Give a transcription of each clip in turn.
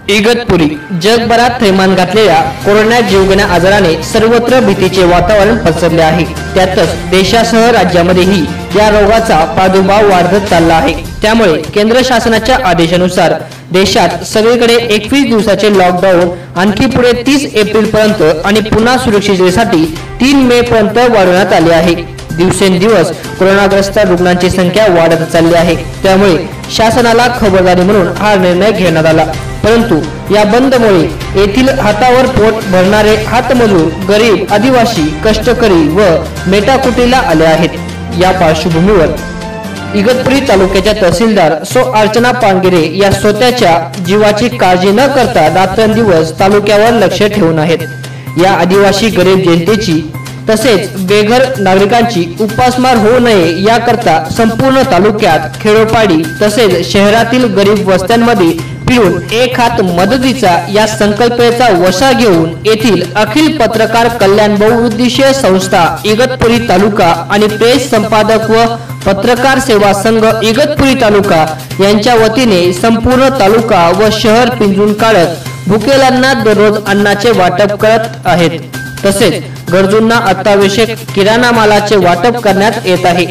इगतपुरी जगभरात थैमान घातलेल्या कोरोना जीवघेण्या आजाराने सर्वत्र भीतीचे वातावरण पसरले आहे। त्यातच देशासह राज्यामध्येही या रोगाचा प्रादुर्भाव वाढत चालला आहे। त्यामुळे केंद्र शासनाच्या आदेशानुसार देशात सगळीकडे 21 दिवसाचे लॉकडाऊन आणखी पुढे 30 एप्रिल पर्यंत आणि पुन्हा सुरक्षिततेसाठी 3 मे पर्यंत वाढवण्यात आले आहे। दिवसेंदिवस कोरोनाग्रस्त रुग्णांची संख्या वाढत चालली आहे। त्यामुळे शासनाला खबरदारी म्हणून हा निर्णय घेण्यात आला। परंतु या बंदमुळे येथील हातावर पोट भरणारे हातमजूर, गरीब, आदिवासी, कष्टकरी व मेटाकुटीला आले आहेत। या पार्श्वभूमीवर इगतपुरी तालुक्याच्या तहसीलदार सो अर्चना पांगरे या स्वतःच्या जीवाची काळजी न करता रात्रंदिवस तालुक्यावर लक्ष ठेवून आहेत। या आदिवासी गरीब जनतेची तसेच बेघर नागरिकांची उपासमार होऊ नये याकरता संपूर्ण तालुक्यात खेडोपाडी तसेच शहरातील गरीब वस्त्यांमध्ये फिरून एक हात मदतीचा या संकल्पनेचा वशा घेऊन येथील अखिल पत्रकार कल्याण बहुउद्देशीय संस्था इगतपुरी तालुका आणि प्रेस संपादक व पत्रकार सेवा संघ इगतपुरी तालुका यांच्या वतीने संपूर्ण तालुका व शहर पिंजून काढत भुकेल्यांना दररोज अन्नाचे वाटप करत आहेत। तसेच गरजूंना अत्यावश्यक किराणा मालाचे वाटप करण्यात येत आहे।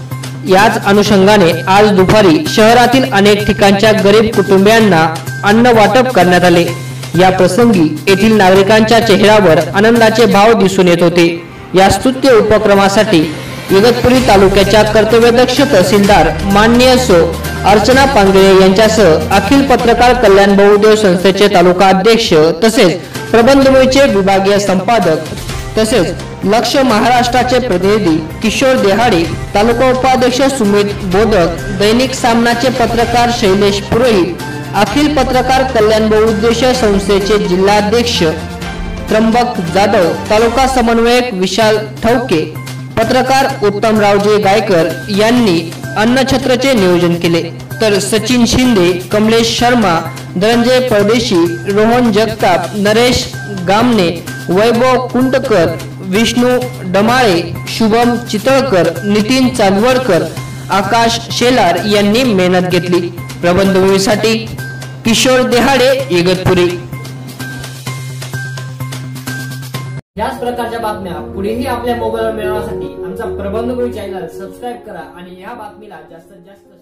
याच अनुषंगाने आज दुपारी शहरातील अनेक ठिकाणच्या गरीब कुटुंबियांना अन्न वाटप करण्यात आले। या प्रसंगी येथील नागरिकांच्या चेहऱ्यावर आनंदाचे भाव दिसून येत होते। या स्तुत्य उपक्रमासाठी इगतपुरी तालुक्याच्या कर्तव्यदक्ष तहसीलदार माननीय सो अर्चना पांगरे यांच्यासह अखिल पत्रकार कल्याण बहुउद्देशीय संस्थेचे तालुका अध्यक्ष तसेच प्रबंधभूमीचे विभागीय संपादक तसेच लक्ष महाराष्ट्राचे प्रतिनिधी किशोर देहाडे, तालुका उपाध्यक्ष सुमित बोदक, दैनिक सामनाचे पत्रकार शैलेश पुरोहित, अखिल पत्रकार कल्याण बहुउद्देशीय संस्थेचे जिल्हाध्यक्ष त्र्यंबक जाधव, तालुका समन्वयक विशाल ठवके, पत्रकार उत्तमरावजी गायकर यांनी अन्नछत्रचे नियोजन केले। तर सचिन शिंदे, कमलेश शर्मा, धनंजय परदेशी, रोहन जगताप, नरेश गामने, वैभव कुंटकर, विष्णू डमाळे, शुभम चितळकर, नितीन चांदवडकर, आकाश शेलार यांनी मेहनत घेतली। प्रबंधभूमीसाठी किशोर देहाडे, इगतपुरी। याच प्रकारच्या बातम्या पुढेही आपल्या मोबाईलवर मिळवण्यासाठी आमचा प्रबंधभूमी चॅनल सबस्क्राइब करा आणि या बातमीला जास्तीत जास्त